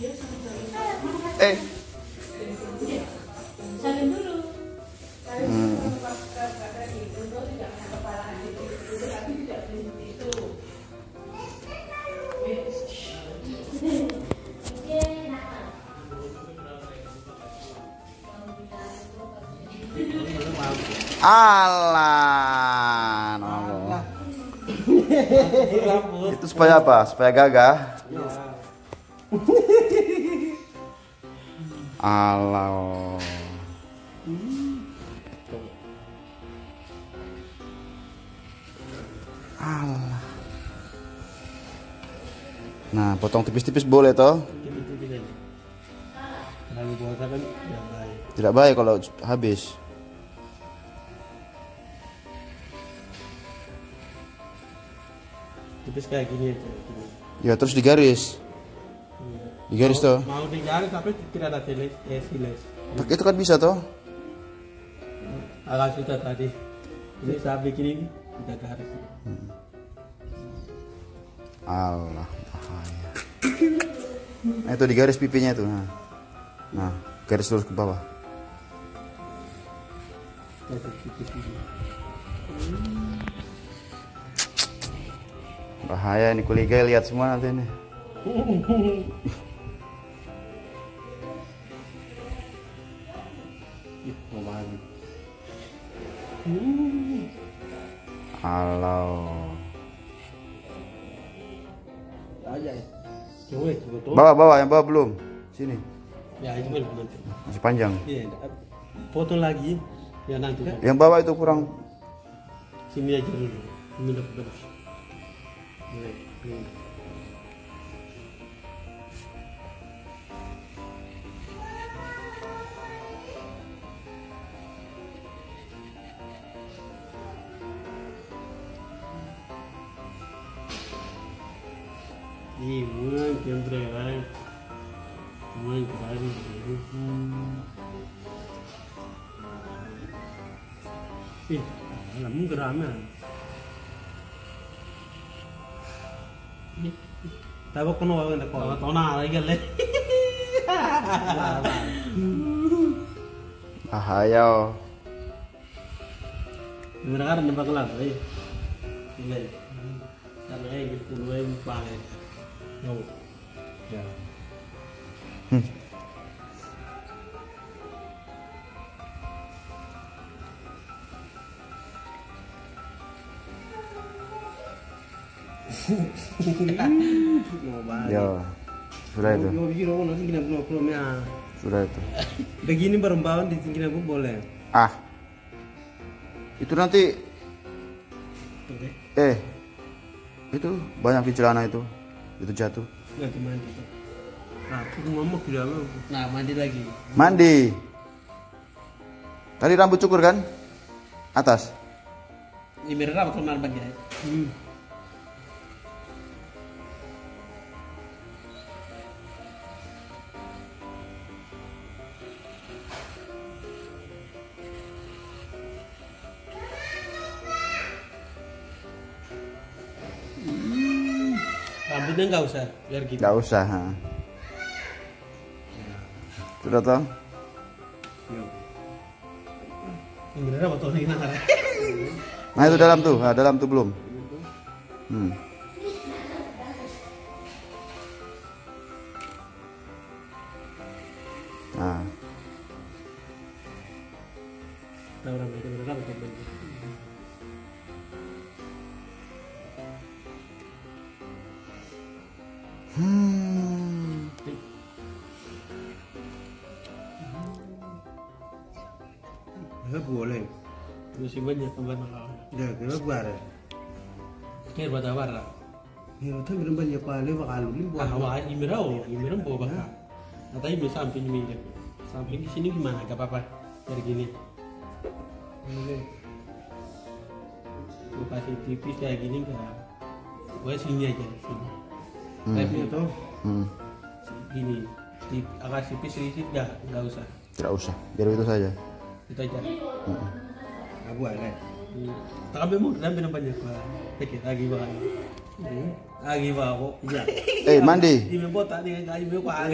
Eh. Salin dulu. Alah, itu supaya apa? Supaya gagah. Alah. Alah. Nah, potong tipis-tipis boleh toh? Tidak baik kalau habis. Tipis kayak gini aja. Ya terus digaris. Digaris toh. Mau digaris tapi tidak ada siles. Itu kan bisa toh? Agak susah tadi. Ini saya bikin ini kita garis. Allah, bahaya. Nah, itu digaris pipinya itu. Nah, garis terus ke bawah. Bahaya ini kuliah, lihat semua nanti ini. Halo. Bawa yang bawa belum. Sini. Ya itu belum nanti. Masih panjang. Iya, foto lagi. Ya nanti. Yang bawa itu kurang. Sini aja dulu. Ini udah bagus. Iwan kembali, main kembali. Làm gram à? Tahu kono wae ndak kok. Tona lagi le. Bahaya. Mereka ada nembak kelas, Iya. Karena gitu gue pakai. No. Ya. Ya, sudah itu. Sudah itu. Begini berembawan di tinggi aku boleh. Ah, itu nanti. Itu banyak di celana itu jatuh. Ganti mandi. Nah, aku ngomong di dalam. Nah, mandi lagi. Mandi. Tadi rambut cukur kan? Atas. Ini merah atau mal bagian? Rambutnya nggak usah, biar gitu. Nggak usah. Sudah toh? Yang bener apa tuh lagi nangkar? Nah itu dalam tuh belum. Nah. Tahu rambutnya bener apa tuh? Boleh. Masih banyak tempat malam. Ya, kira bara. Kira buat apa? Ya, itu minum banyak kali bakal lu buat. Ah, imirau bawa bakal. Atau ibu samping minum. Samping di sini gimana? Gak apa-apa. Dari gini. Gue kasih tipis kayak gini enggak. Gue sini aja sini. Tapi itu gini. Agak tipis sedikit enggak usah. Tidak usah. Biar itu saja. Itu aja. Abu ada. Tak ambil mau, ambil banyak lah. Lagi bakal. Lagi bawa. Eh, mandi. Ini botak nih kayu bawa.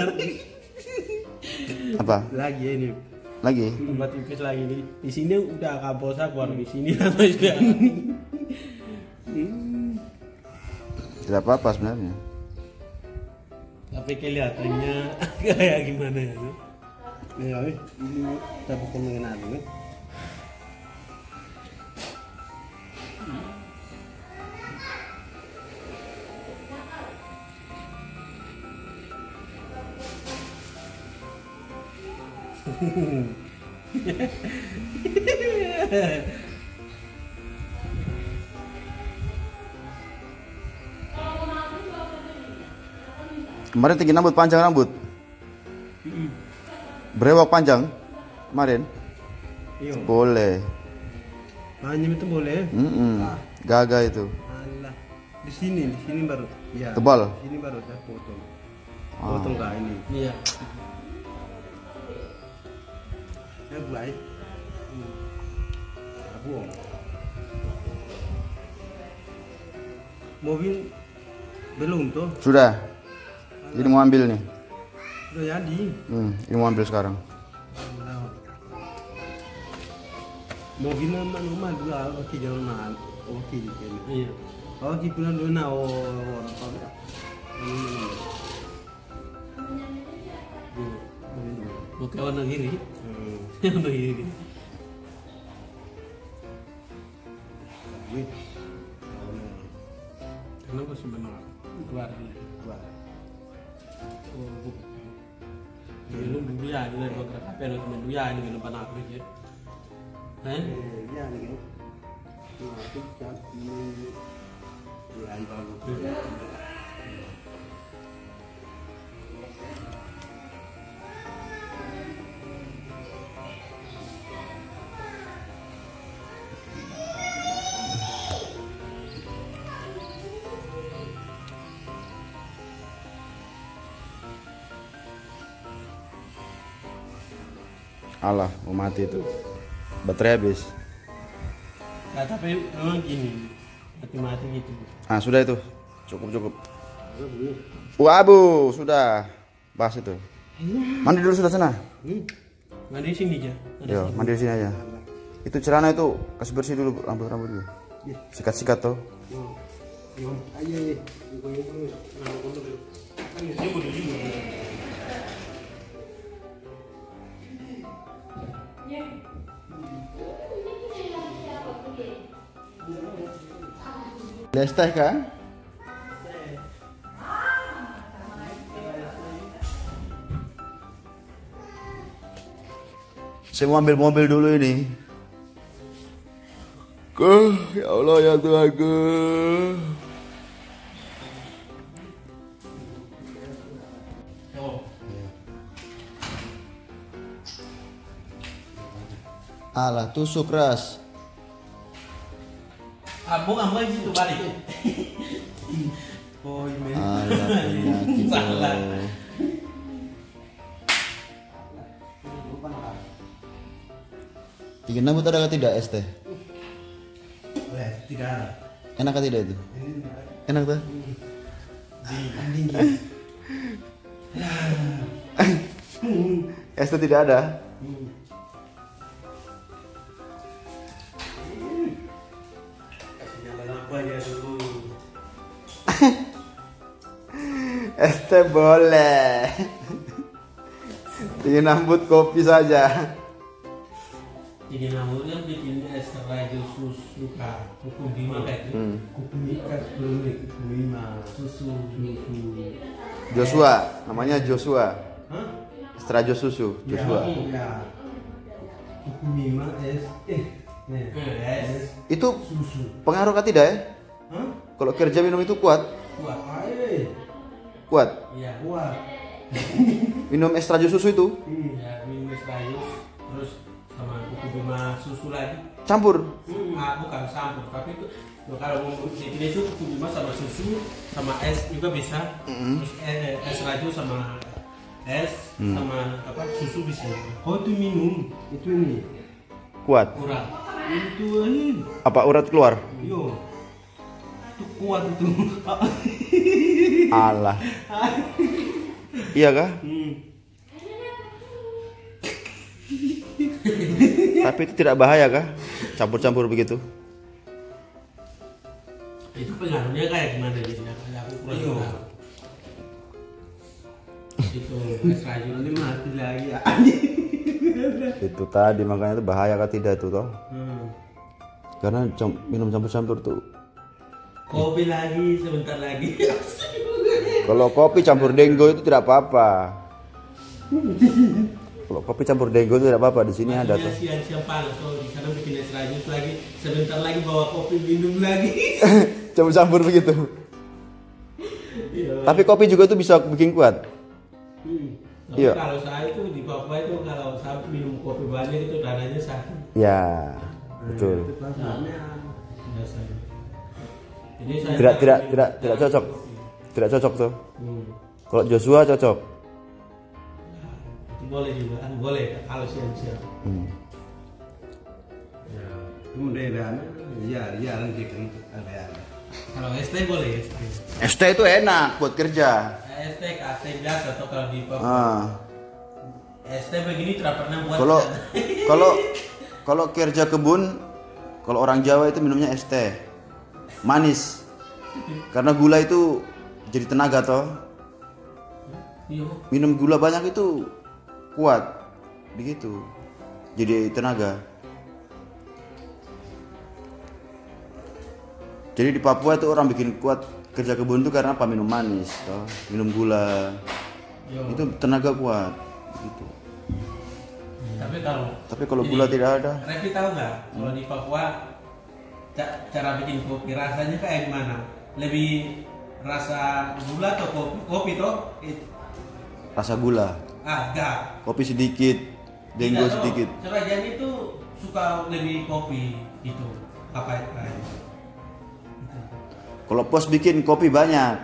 Apa? Lagi ini. Lagi? Tempat tipis lagi nih. Di sini udah kabel sabar di sini nama sudah. Tidak apa-apa sebenarnya. Tapi kelihatannya kayak gimana ya? Ya, ini kita bukan mengenal kan? Kemarin tinggi rambut, panjang rambut. Brewok panjang kemarin. Iya. Boleh. Hanya itu boleh. Gaga itu. Alah. Di sini baru. Ya. Tebal. Di sini baru saya potong. Potong kayak ini. Iya. Ya baik. Buang. Mobil belum tuh. Sudah. Ini mau ambil nih. Udah jadi. Ini mau ambil sekarang. Mobil normal juga, oke jangan mahal. Oke gitu. Iya. Oke pulang dulu na Oke warna kiri. Warna kiri. Kenapa sebenarnya keluar? Belum dulu ya, ini dari beberapa kafe lo temen dulu ya, ini belum pernah aku ya. Iya nih. Nah, itu kan ini ya bagus. Alah, mau mati itu. Baterai habis. Nah, tapi memang gini, mati gitu. Ah, sudah itu. Cukup. Wabu, sudah. Bahas itu. Mandi dulu sudah sana. Mandi sini aja. Yo, mandi di sini aja. Itu celana itu kasih bersih dulu rambut dulu. Sikat-sikat tuh. Les teh kan? Saya mau ambil mobil dulu ini. Ya Allah ya Tuhanku. Alah, tusuk keras. Bukan situ balik. Oh, ini. Alah, penyakit. Bikin rambut ada tidak es teh? Tidak ada. Enak tidak itu? Enak tuh? Dingin. Es teh tidak ada? Es teh boleh. Bikin rambut kopi saja. Jadi rambutnya bikin extra susu kuku bima kayak gitu. Kuku bima susu. Joshua, namanya Joshua. Hah? Extra susu, Joshua. Ya. Kuku bima es. Itu Susu. pengaruh kah tidak ya? Hah? Kalau kerja minum itu kuat? Kuat. Kuat. Iya. Kuat. Minum extra susu itu? Ya, minum extra terus sama kuku bima susu lagi. Campur? Bukan campur, tapi itu kalau mau bikin itu kuku bima sama susu sama es juga bisa. Terus es raju sama es sama apa susu bisa. Oh itu minum itu ini Kuat. kurang. Itu ini. Apa urat keluar? Yo. Tuh kuat itu. Alah. Iya kah? Tapi itu tidak bahaya kah? Campur-campur begitu? Itu pengaruhnya kayak gimana gitu ya? Kayak aku kurang tahu. Itu es raju nanti mati lagi. Itu tadi makanya itu bahaya kah tidak itu toh? Karena minum campur-campur tuh. Kopi lagi sebentar lagi. Kalau kopi campur dengo itu tidak apa-apa. Kalau kopi campur dengo itu tidak apa-apa. Di sini ada tuh. Siang-siang panas tuh di sana bikin es raju lagi. Sebentar lagi bawa kopi minum lagi. Campur-campur begitu. Iya. Tapi kopi juga tuh bisa bikin kuat. Tapi Iya. kalau saya itu di Papua itu kalau saya minum kopi banyak itu dadanya sakit. Ya, betul. Biasanya. Jadi saya Tidak cocok. Tidak cocok tuh. Kalau Joshua cocok. Itu boleh juga, kan boleh kalau siang-siang. Ya, kemudian jarang kita ada. Kalau ST boleh ST. ST itu enak buat kerja. ST KT biasa atau kalau di Papua. ST begini tidak pernah buat. Kalau kerja kebun, kalau orang Jawa itu minumnya ST. Manis. Karena gula itu jadi tenaga toh. Iya. Minum gula banyak itu kuat. Begitu. Jadi tenaga. Jadi di Papua itu orang bikin kuat kerja kebun itu karena apa? Minum manis toh, minum gula. Yo. Itu tenaga kuat gitu. Tapi kalau gula tidak ada. Repi tahu nggak kalau di Papua cara bikin kopi rasanya kayak gimana? Lebih rasa gula atau kopi toh? Rasa gula. Enggak. Kopi sedikit, dengo Tidak, toh. sedikit. Serajan itu suka lebih kopi itu apa itu? Kalau pos bikin kopi banyak.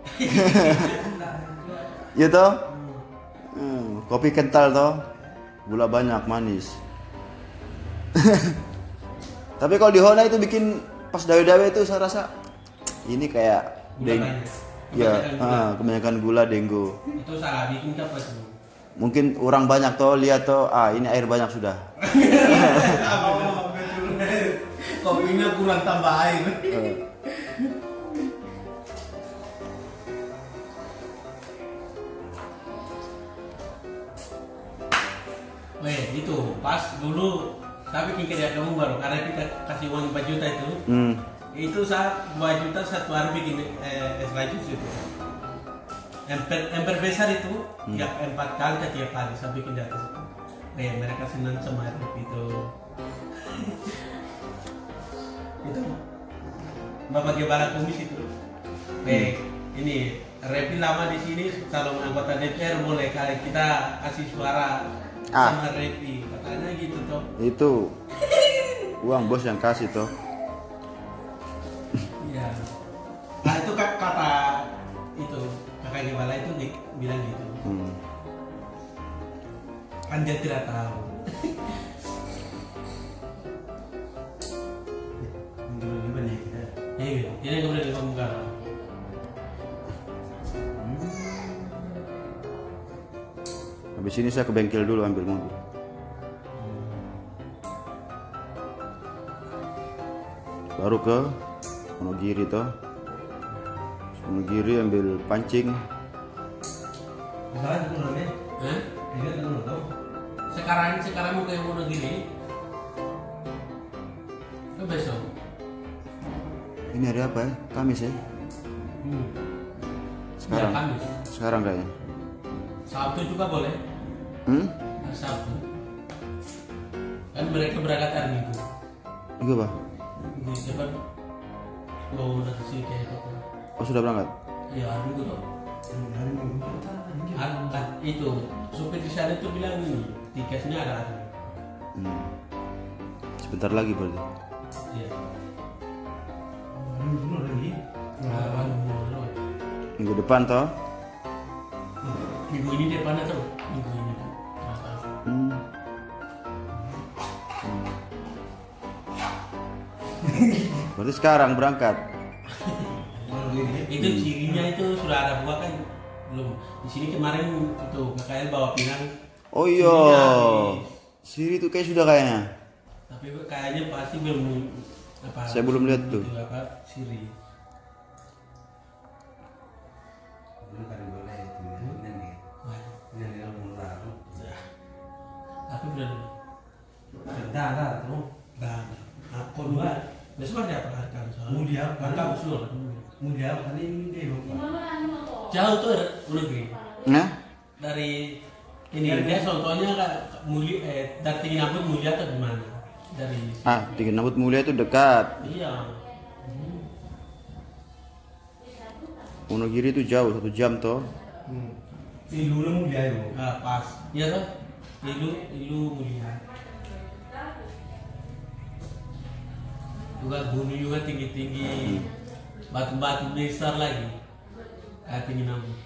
Iya toh? Kopi kental toh. Gula banyak, manis. Tapi kalau di Hona itu bikin pas dawe-dawe itu saya rasa ini kayak kebanyakan gula dengo. Itu salah bikin apa sih? Mungkin orang banyak toh lihat toh, ini air banyak sudah. Oh, betul. Kopinya kurang tambah air. Weh, itu pas dulu saya bikin kerja kamu baru karena kita kasih uang 4 juta itu. Itu saya 2 juta satu hari bikin es raju itu. Ember besar itu tiap 4 kali ke tiap hari saya bikin di atas itu. Mereka senang sama itu. Itu Bapak Gebala Kumis itu. Ini Repi lama di sini calon anggota DPR boleh kali kita kasih suara sama Repi katanya gitu toh. Itu uang bos yang kasih toh. Iya. Nah itu kata itu kakak Gebala itu bilang gitu. Kan dia tidak tahu. Iya, ini kemudian dibongkar. Habis ini saya ke bengkel dulu ambil mobil. Baru ke Wonogiri toh. Wonogiri ambil pancing. Sekarang mau ke Wonogiri. Ke besok. Ini hari apa ya? Kamis ya? Sekarang. Ya, Kamis. Sekarang kayaknya. Sabtu juga boleh. Sabtu. Kan mereka berangkat hari Minggu. Iya pak. Di siapa? Mau udah kasih kayak apa? Oh sudah berangkat? Iya hari Minggu toh. Hari Minggu. Itu supir di sana itu bilang ini tiketnya ada hari. Sebentar lagi berarti. Iya. Minggu depan toh? Minggu ini depan atau minggu ini? Berarti sekarang berangkat. Itu cirinya itu sudah ada buah kan belum. Di sini kemarin itu KKL bawa pinang. Oh iya. Siri itu kayak sudah kayaknya. Tapi kayaknya pasti belum apa. Saya belum lihat tuh. Itu apa siri. Tapi belum. Dah tuh. Dah. Aku dua. Besok ada apa kan? Mulia, Bangka usul. mulia kan ini dia Jauh tuh negeri. Nah, Dari ini dia contohnya mulia dari tinggi rambut mulia atau gimana? Dari Tinggi Rambut Mulia itu dekat. iya. Wonogiri itu jauh 1 jam toh. Ilu mulia itu. Ah, pas. Iya toh? Ilu mulia. Juga gunung juga tinggi-tinggi. Batu-batu besar lagi. Kayak tinggi rambut.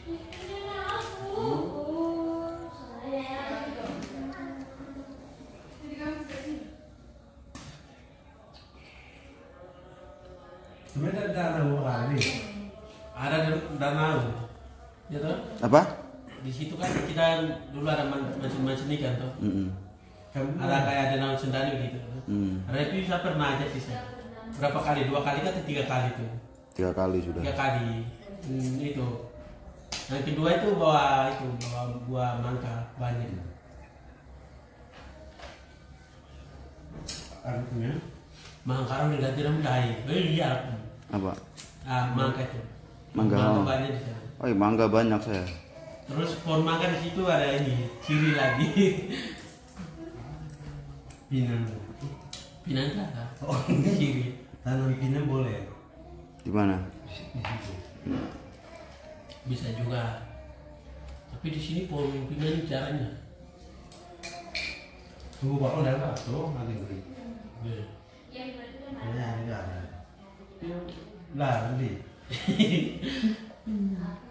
Sebenarnya danau kali. Ada danau. Ya toh? Apa? Di situ kan kita dulu ada mancing-mancing ikan toh. Ada kayak danau Sendani gitu. Ada itu saya pernah aja sih saya. Berapa kali? 2 kali atau 3 kali tuh? 3 kali sudah. 3 kali. Itu. Yang kedua itu bawa buah mangga banyak. Artinya Mangga orang diganti ramai. Iya. Apa? Mangga itu. Mangga. Banyak di sana. Oh, mangga banyak saya. Terus pohon mangga di situ ada ini, ciri lagi. pinang. Pinang ada. Oh, Ciri. tanam pinang boleh. Di mana? Di situ. Bisa juga. Tapi di sini pohon pinang caranya. Tunggu bakal ada tuh nanti beri. Iya. Ini ada. Lah nanti.